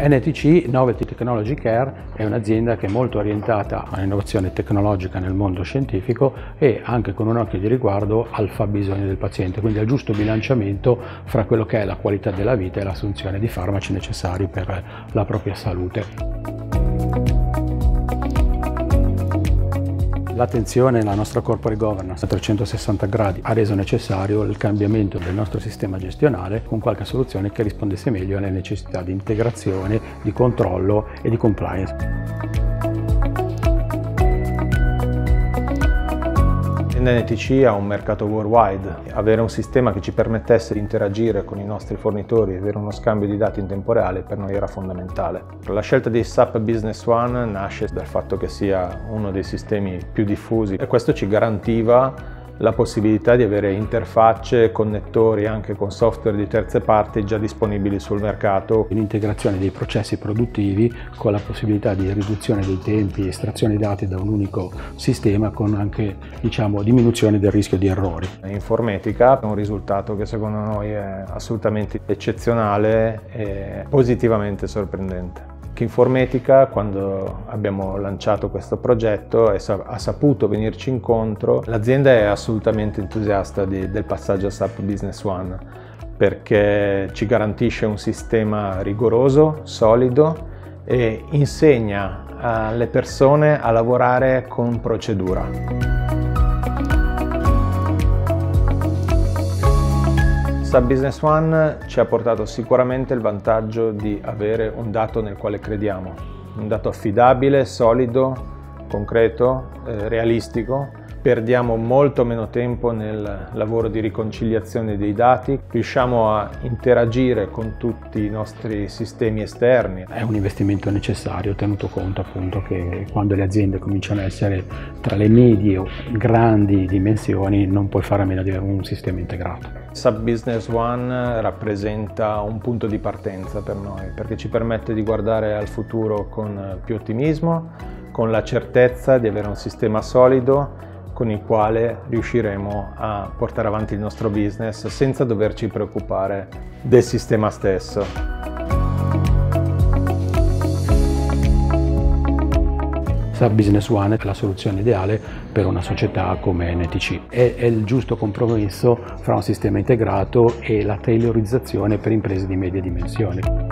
NTC, Novelty Technology Care, è un'azienda che è molto orientata all'innovazione tecnologica nel mondo scientifico e anche con un occhio di riguardo al fabbisogno del paziente, quindi al giusto bilanciamento fra quello che è la qualità della vita e l'assunzione di farmaci necessari per la propria salute. L'attenzione alla nostra corporate governance a 360 gradi ha reso necessario il cambiamento del nostro sistema gestionale con qualche soluzione che rispondesse meglio alle necessità di integrazione, di controllo e di compliance. NTC ha un mercato worldwide. Avere un sistema che ci permettesse di interagire con i nostri fornitori e avere uno scambio di dati in tempo reale per noi era fondamentale. La scelta di SAP Business One nasce dal fatto che sia uno dei sistemi più diffusi e questo ci garantiva la possibilità di avere interfacce e connettori anche con software di terze parti già disponibili sul mercato. L'integrazione dei processi produttivi con la possibilità di riduzione dei tempi, estrazione dati da un unico sistema con anche diminuzione del rischio di errori. Informatica è un risultato che secondo noi è assolutamente eccezionale e positivamente sorprendente. Informatica, quando abbiamo lanciato questo progetto, ha saputo venirci incontro. L'azienda è assolutamente entusiasta del passaggio a SAP Business One perché ci garantisce un sistema rigoroso, solido e insegna alle persone a lavorare con procedura. SAP Business One ci ha portato sicuramente il vantaggio di avere un dato nel quale crediamo, un dato affidabile, solido, concreto, realistico. Perdiamo molto meno tempo nel lavoro di riconciliazione dei dati, riusciamo a interagire con tutti i nostri sistemi esterni. È un investimento necessario, tenuto conto appunto che quando le aziende cominciano a essere tra le medie o grandi dimensioni non puoi fare a meno di avere un sistema integrato. SAP Business One rappresenta un punto di partenza per noi perché ci permette di guardare al futuro con più ottimismo, con la certezza di avere un sistema solido con il quale riusciremo a portare avanti il nostro business senza doverci preoccupare del sistema stesso. SAP Business One è la soluzione ideale per una società come NTC. È il giusto compromesso fra un sistema integrato e la tailorizzazione per imprese di medie dimensioni.